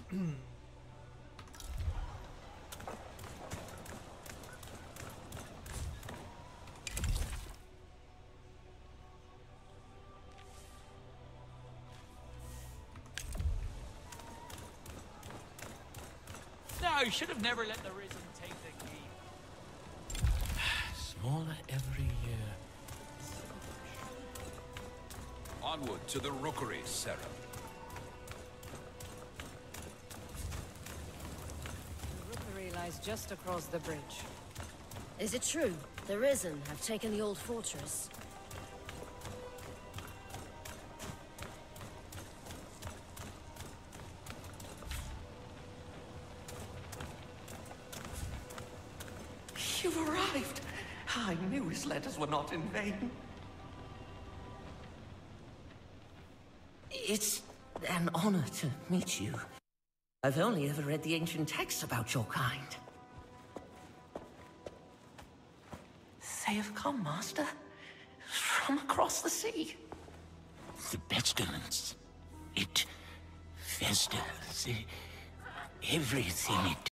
No, you should have never let the Risen take the key. Smaller every year. Onward to the rookery, Sarah. The rookery lies just across the bridge. Is it true? The Risen have taken the old fortress. You've arrived! I knew his letters were not in vain. It's an honor to meet you. I've only ever read the ancient texts about your kind. They have come, Master. From across the sea. The pestilence. It festers. Everything it